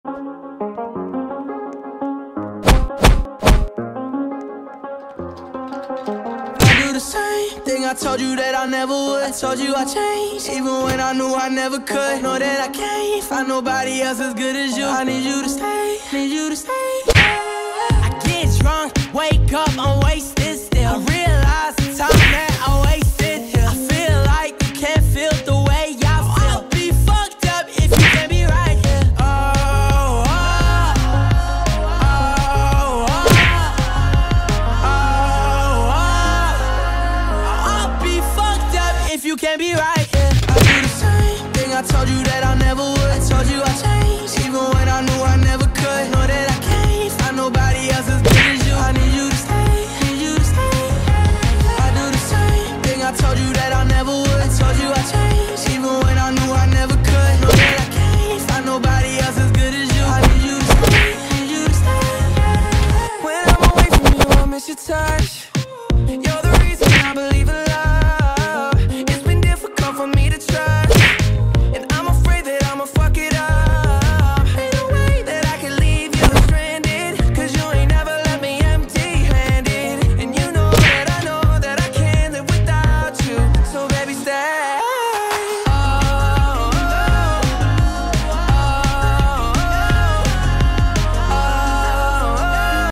Same thing I told you that I never would. I told you I changed, even when I knew I never could. Know that I can't find nobody else as good as you. I need you to stay, need you to stay. I get drunk, wake up, I'm